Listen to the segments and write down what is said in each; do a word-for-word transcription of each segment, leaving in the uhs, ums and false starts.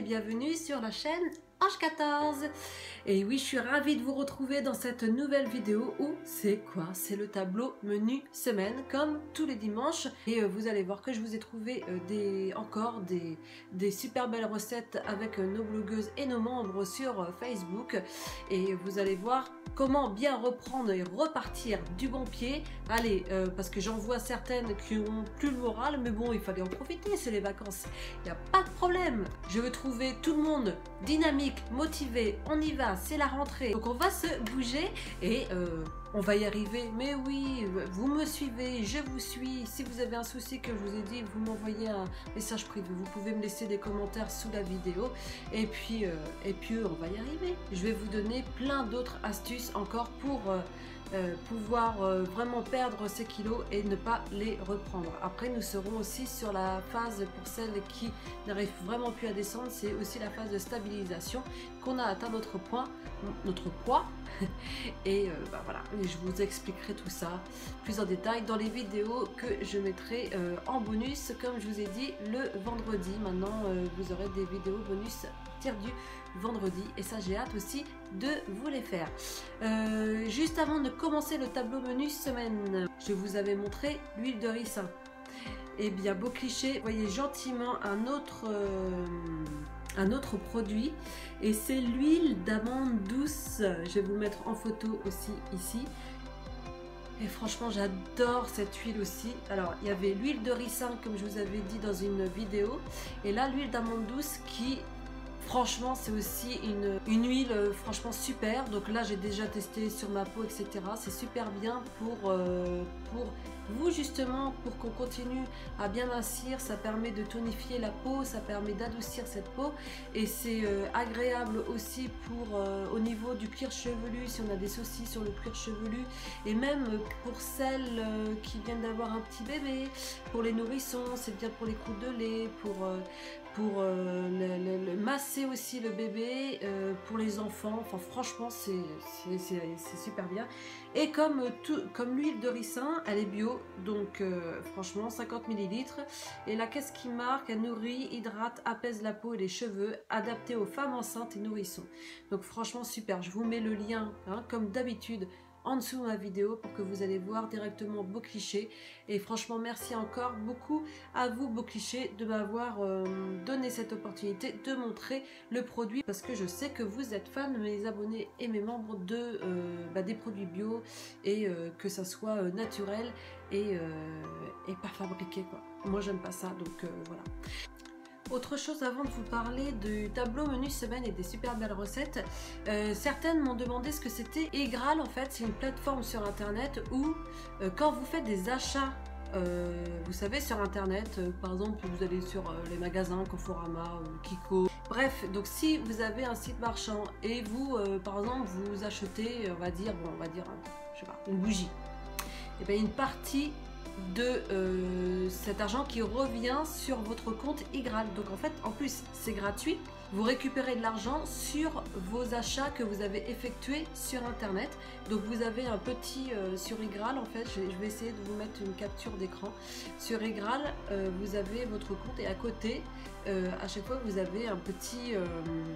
bienvenue sur la chaîne Ange quatorze. Et oui, je suis ravie de vous retrouver dans cette nouvelle vidéo où c'est quoi? C'est le tableau menu semaine comme tous les dimanches. Et euh, vous allez voir que je vous ai trouvé euh, des, encore des, des super belles recettes avec euh, nos blogueuses et nos membres sur euh, Facebook. Et vous allez voir comment bien reprendre et repartir du bon pied. Allez, euh, parce que j'en vois certaines qui ont plus le moral, mais bon, il fallait en profiter, c'est les vacances. Il n'y a pas de problème. Je veux trouver tout le monde dynamique, motivé, on y va, c'est la rentrée. Donc on va se bouger et euh, on va y arriver. Mais oui, vous me suivez, je vous suis. Si vous avez un souci que je vous ai dit, vous m'envoyez un message privé. Vous pouvez me laisser des commentaires sous la vidéo. Et puis, euh, et puis on va y arriver. Je vais vous donner plein d'autres astuces encore pour euh, euh, pouvoir euh, vraiment perdre ces kilos et ne pas les reprendre. Après, nous serons aussi sur la phase pour celles qui n'arrivent vraiment plus à descendre. C'est aussi la phase de stabilisation qu'on a atteint notre point, notre poids. Et euh, bah voilà, et je vous expliquerai tout ça plus en détail dans les vidéos que je mettrai euh, en bonus, comme je vous ai dit, le vendredi. Maintenant, euh, vous aurez des vidéos bonus tir du vendredi et ça, j'ai hâte aussi de vous les faire. Euh, juste avant de commencer le tableau menu semaine, je vous avais montré l'huile de ricin. Et bien, beau cliché, voyez gentiment un autre... Euh, un autre produit et c'est l'huile d'amande douce. Je vais vous mettre en photo aussi ici et franchement j'adore cette huile aussi. Alors il y avait l'huile de ricin comme je vous avais dit dans une vidéo et là l'huile d'amande douce qui franchement c'est aussi une, une huile euh, franchement super. Donc là j'ai déjà testé sur ma peau, etc. C'est super bien pour, euh, pour vous justement, pour qu'on continue à bien mincir. Ça permet de tonifier la peau, ça permet d'adoucir cette peau et c'est euh, agréable aussi pour euh, au niveau du cuir chevelu, si on a des soucis sur le cuir chevelu, et même pour celles euh, qui viennent d'avoir un petit bébé, pour les nourrissons, c'est bien pour les croûtes de lait, pour euh, pour euh, le, le, le masser aussi le bébé, euh, pour les enfants. Enfin franchement c'est super bien. Et comme, tout, comme l'huile de ricin, elle est bio, donc euh, franchement cinquante millilitres. Et là qu'est-ce qui marque? Elle nourrit, hydrate, apaise la peau et les cheveux, adaptée aux femmes enceintes et nourrissons. Donc franchement super, je vous mets le lien hein, comme d'habitude en dessous de ma vidéo pour que vous allez voir directement Beau Cliché. Et franchement merci encore beaucoup à vous Beau Cliché de m'avoir euh, donné cette opportunité de montrer le produit, parce que je sais que vous êtes fans, mes abonnés et mes membres, de euh, bah, des produits bio et euh, que ça soit euh, naturel et, euh, et pas fabriqué quoi. Moi j'aime pas ça, donc euh, voilà. Autre chose avant de vous parler du tableau menu semaine et des super belles recettes, euh, certaines m'ont demandé ce que c'était. Egral en fait c'est une plateforme sur internet où euh, quand vous faites des achats, euh, vous savez sur internet, euh, par exemple vous allez sur euh, les magasins Conforama, euh, Kiko, bref, donc si vous avez un site marchand et vous euh, par exemple vous achetez, on va dire, bon, on va dire je sais pas, une bougie, et bien une partie de euh, cet argent qui revient sur votre compte Egral. Donc en fait en plus c'est gratuit, vous récupérez de l'argent sur vos achats que vous avez effectués sur internet. Donc vous avez un petit euh, sur Egral en fait, je, je vais essayer de vous mettre une capture d'écran. Sur Egral euh, vous avez votre compte et à côté euh, à chaque fois vous avez un petit euh,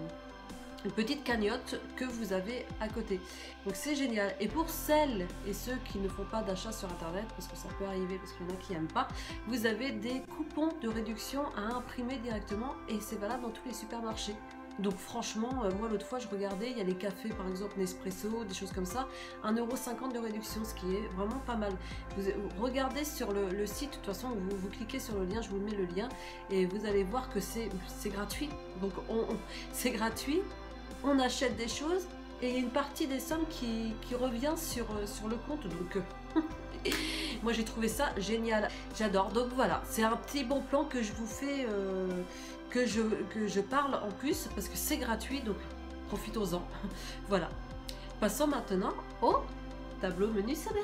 une petite cagnotte que vous avez à côté. Donc c'est génial. Et pour celles et ceux qui ne font pas d'achat sur internet, parce que ça peut arriver parce qu'il y en a qui n'aiment pas, vous avez des coupons de réduction à imprimer directement et c'est valable dans tous les supermarchés. Donc franchement, euh, moi l'autre fois je regardais, il y a les cafés par exemple Nespresso, des choses comme ça, un euro cinquante de réduction, ce qui est vraiment pas mal. Vous, vous regardez sur le, le site, de toute façon vous, vous cliquez sur le lien, je vous mets le lien et vous allez voir que c'est gratuit. Donc on, on, c'est gratuit. On achète des choses et il y a une partie des sommes qui, qui revient sur, sur le compte. Donc euh, moi j'ai trouvé ça génial, j'adore. Donc voilà, c'est un petit bon plan que je vous fais, euh, que, je, que je parle en plus parce que c'est gratuit, donc profitons-en. Voilà, passons maintenant au tableau menu semaine.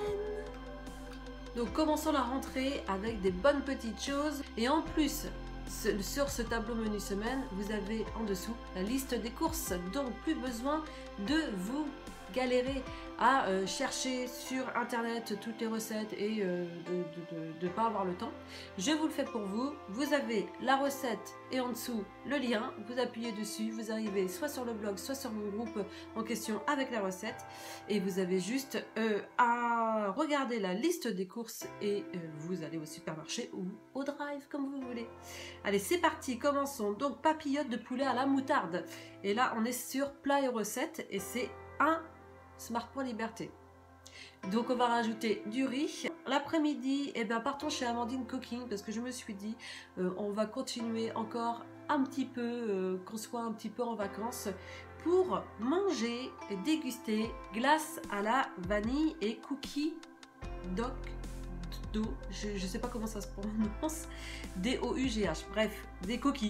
Donc commençons la rentrée avec des bonnes petites choses et en plus sur ce tableau menu semaine vous avez en dessous la liste des courses, donc plus besoin de vous galérer à euh, chercher sur internet toutes les recettes et euh, de ne pas avoir le temps. Je vous le fais pour vous. Vous avez la recette et en dessous le lien. Vous appuyez dessus, vous arrivez soit sur le blog, soit sur mon groupe en question avec la recette. Et vous avez juste euh, à regarder la liste des courses et euh, vous allez au supermarché ou au drive comme vous voulez. Allez, c'est parti, commençons. Donc, papillote de poulet à la moutarde. Et là, on est sur plat et recette et c'est un Smart Point Liberté. Donc, on va rajouter du riz. L'après-midi, eh ben, partons chez Amandine Cooking parce que je me suis dit, euh, on va continuer encore un petit peu, euh, qu'on soit un petit peu en vacances pour manger et déguster glace à la vanille et cookie doc. Do, je ne sais pas comment ça se prononce, D O U G H, bref, des coquilles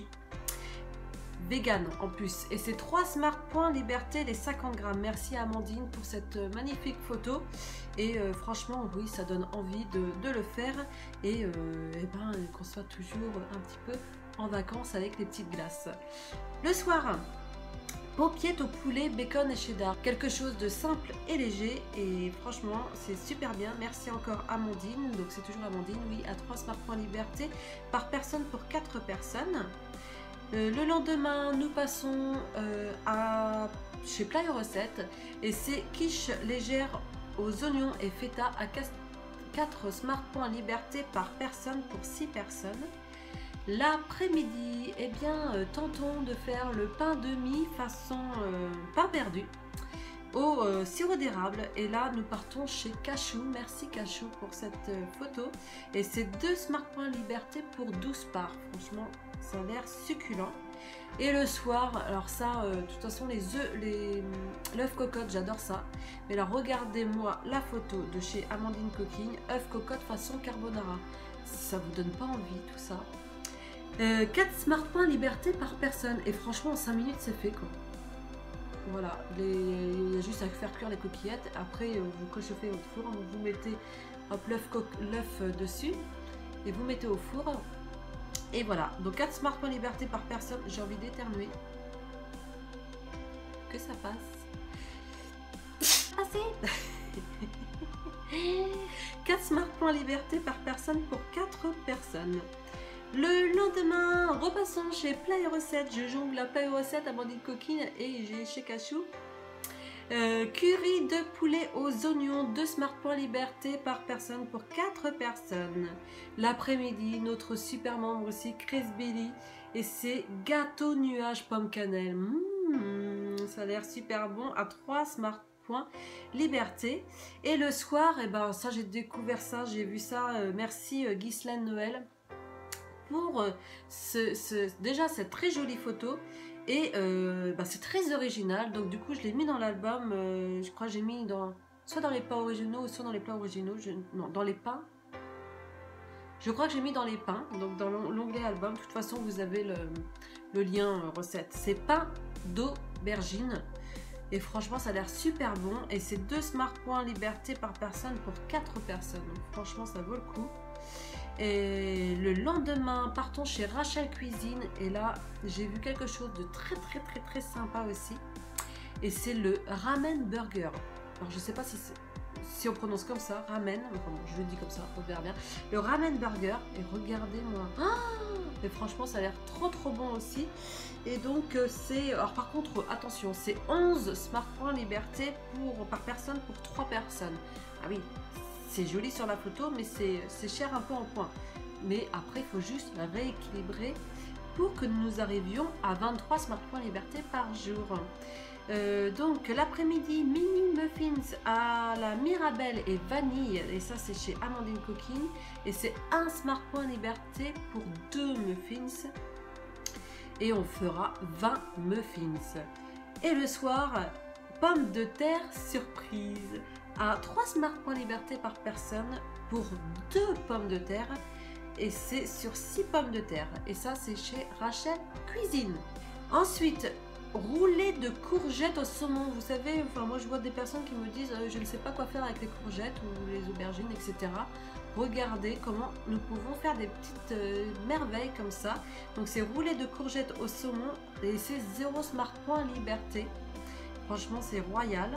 vegan en plus. Et c'est trois Smart Point Liberté, les cinquante grammes. Merci à Amandine pour cette magnifique photo. Et euh, franchement, oui, ça donne envie de, de le faire. Et, euh, et ben, qu'on soit toujours un petit peu en vacances avec les petites glaces. Le soir, paupiètes au poulet, bacon et cheddar. Quelque chose de simple et léger. Et franchement, c'est super bien. Merci encore Amandine. Donc c'est toujours Amandine, oui, à trois Smart Point Liberté par personne pour quatre personnes. Euh, le lendemain, nous passons euh, à chez Plat et Recettes et c'est quiche légère aux oignons et feta à quatre Smart Point Liberté par personne pour six personnes. L'après-midi, eh bien, euh, tentons de faire le pain de mie façon euh, pain perdu au euh, sirop d'érable. Et là, nous partons chez Cachou. Merci Cachou pour cette euh, photo. Et c'est deux Smart Point Liberté pour douze parts. Franchement, ça a l'air succulent. Et le soir, alors ça, euh, de toute façon, les œufs, les l'œuf cocotte, j'adore ça. Mais là, regardez-moi la photo de chez Amandine Cooking, œuf cocotte façon carbonara. Ça vous donne pas envie tout ça? Euh, quatre Smart Point Liberté par personne. Et franchement, en cinq minutes, c'est fait quoi. Voilà, les... il y a juste à faire cuire les coquillettes. Après, vous réchauffez au four, vous mettez l'œuf co... dessus et vous mettez au four. Et voilà, donc quatre Smart Point Liberté par personne. J'ai envie d'éternuer. Que ça passe. Assez. quatre Smart Point Liberté par personne pour quatre personnes. Le lendemain, repassons chez Plat et Recettes. Je jongle à Plat et Recettes, Amandine Cooking et j'ai chez Cachou. Euh, curry de poulet aux oignons, deux Smart Point Liberté par personne pour quatre personnes. L'après-midi, notre super membre aussi, Chris Billy, et c'est gâteau nuage pomme cannelle. Mmh, ça a l'air super bon à trois Smart Point Liberté. Et le soir, et ben ça j'ai découvert ça, j'ai vu ça. Euh, merci euh, Ghislaine Noël pour euh, ce, ce, déjà cette très jolie photo. Et euh, bah, c'est très original, donc du coup je l'ai mis dans l'album, euh, je crois que j'ai mis dans, soit dans les pas originaux, soit dans les plats originaux, je, non, dans les pains. Je crois que j'ai mis dans les pains, donc dans l'onglet album. De toute façon, vous avez le, le lien euh, recette. C'est pain d'aubergine, et franchement ça a l'air super bon, et c'est deux Smart Point Liberté par personne pour quatre personnes, donc franchement ça vaut le coup. Et le lendemain, partons chez Rachel Cuisine. Et là, j'ai vu quelque chose de très très très très sympa aussi. Et c'est le ramen burger. Alors je sais pas si, si on prononce comme ça, ramen. Enfin bon, je le dis comme ça, on verra bien. Le ramen burger. Et regardez-moi. Ah, et franchement, ça a l'air trop trop bon aussi. Et donc c'est... Alors par contre, attention, c'est onze Smart Point Liberté pour, par personne pour trois personnes. Ah oui, c'est joli sur la photo, mais c'est cher un peu en points. Mais après, il faut juste rééquilibrer pour que nous arrivions à vingt-trois Smart Point Liberté par jour. Euh, donc l'après-midi, mini muffins à la Mirabelle et vanille. Et ça, c'est chez Amandine Cooking. Et c'est un Smart Point Liberté pour deux muffins. Et on fera vingt muffins. Et le soir, pommes de terre surprise à trois Smart Point Liberté par personne pour deux pommes de terre. Et c'est sur six pommes de terre. Et ça, c'est chez Rachel Cuisine. Ensuite, roulé de courgettes au saumon. Vous savez, enfin moi je vois des personnes qui me disent euh, je ne sais pas quoi faire avec les courgettes ou les aubergines, et cetera. Regardez comment nous pouvons faire des petites euh, merveilles comme ça. Donc c'est roulé de courgettes au saumon et c'est zéro Smart Point Liberté. Franchement, c'est royal.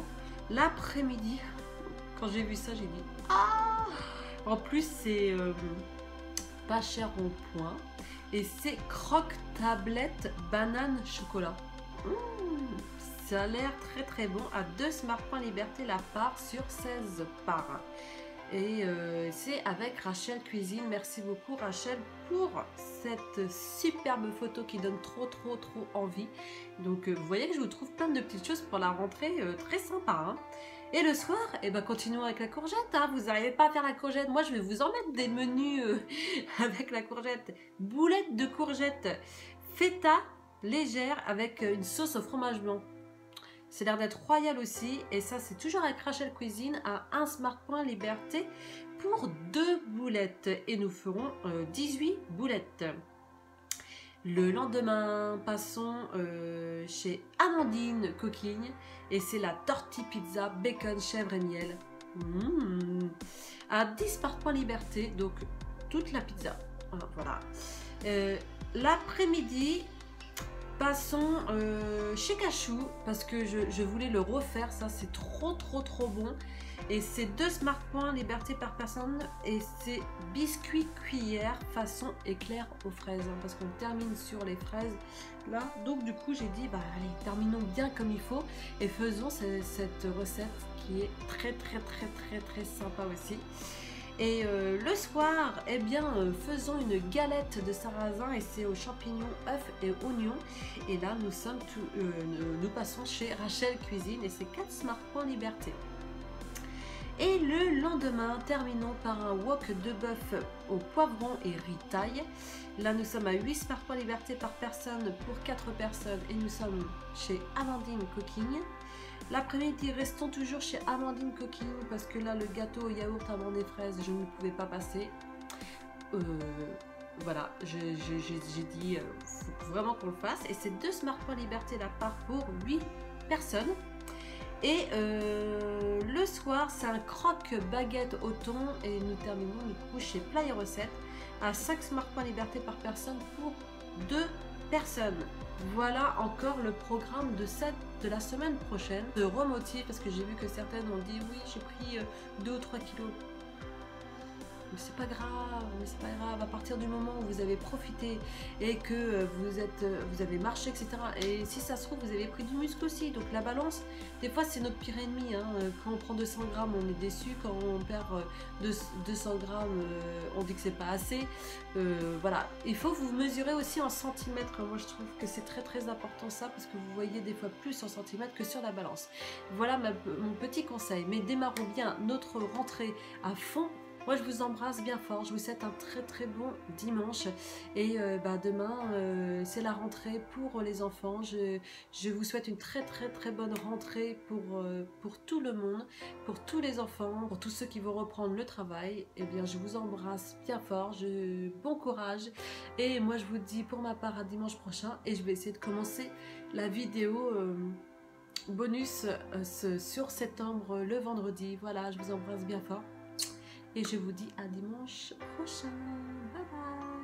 l'après-midi, quand j'ai vu ça, j'ai dit ah. En plus, c'est euh, pas cher en point et c'est croque tablette banane chocolat. Mmh, ça a l'air très très bon à deux Smartpoints Liberté la part sur seize parts. Et euh, c'est avec Rachel Cuisine. Merci beaucoup Rachel pour cette superbe photo qui donne trop trop trop envie. Donc euh, vous voyez que je vous trouve plein de petites choses pour la rentrée, euh, très sympa. Hein. Et le soir, eh ben, continuons avec la courgette. Hein. Vous n'arrivez pas à faire la courgette. Moi je vais vous en mettre des menus euh, avec la courgette. Boulettes de courgette feta légère avec une sauce au fromage blanc. C'est l'air d'être royal aussi. Et ça, c'est toujours avec Rachel Cuisine à un Smartpoint Liberté pour deux boulettes. Et nous ferons euh, dix-huit boulettes. Le lendemain, passons euh, chez Amandine Coquigne. Et c'est la tortille pizza bacon, chèvre et miel. Mmh. À dix Smartpoint Liberté. Donc, toute la pizza. Voilà. Euh, L'après-midi... Passons euh, chez Cachou parce que je, je voulais le refaire, ça c'est trop trop trop bon. Et c'est deux Smartpoints Liberté par personne et c'est biscuit cuillère façon éclair aux fraises. Hein, parce qu'on termine sur les fraises là. Donc du coup j'ai dit bah allez terminons bien comme il faut et faisons cette, cette recette qui est très très très très très sympa aussi. Et euh, le soir, eh bien, euh, faisons une galette de sarrasin et c'est aux champignons, œufs et oignons. Et là, nous sommes tout, euh, nous passons chez Rachel Cuisine et c'est quatre Smartpoints Liberté. Et le lendemain, terminons par un wok de bœuf au poivron et riz thaï. Là, nous sommes à huit Smartpoints Liberté par personne pour quatre personnes et nous sommes chez Amandine Coquigne. L'après-midi, restons toujours chez Amandine Coquigne parce que là, le gâteau au yaourt avant des fraises, je ne pouvais pas passer. Euh, voilà, j'ai dit, euh, faut vraiment qu'on le fasse. Et c'est deux Smartpoints Liberté la part pour huit personnes. Et euh, le soir, c'est un croque baguette au thon et nous terminons du coup chez Plat et Recettes à cinq Smartpoints Liberté par personne pour deux personnes. Voilà encore le programme de cette de la semaine prochaine. De remotiver parce que j'ai vu que certaines ont dit oui j'ai pris deux ou trois kilos. Mais c'est pas grave, mais c'est pas grave. À partir du moment où vous avez profité et que vous êtes, vous avez marché, et cetera. Et si ça se trouve, vous avez pris du muscle aussi. Donc la balance, des fois, c'est notre pire ennemi. Hein. Quand on prend deux cents grammes, on est déçu. Quand on perd deux cents grammes, on dit que c'est pas assez. Euh, voilà. Il faut vous mesurer aussi en centimètres. Moi, je trouve que c'est très très important ça parce que vous voyez des fois plus en centimètres que sur la balance. Voilà ma, mon petit conseil. Mais démarrons bien notre rentrée à fond. Moi je vous embrasse bien fort, je vous souhaite un très très bon dimanche et euh, bah, demain euh, c'est la rentrée pour les enfants. Je, je vous souhaite une très très très bonne rentrée pour, euh, pour tout le monde, pour tous les enfants, pour tous ceux qui vont reprendre le travail. Et bien je vous embrasse bien fort, je, bon courage et moi je vous dis pour ma part à dimanche prochain et je vais essayer de commencer la vidéo euh, bonus euh, sur septembre le vendredi. Voilà, je vous embrasse bien fort. Et je vous dis à dimanche prochain. Bye bye.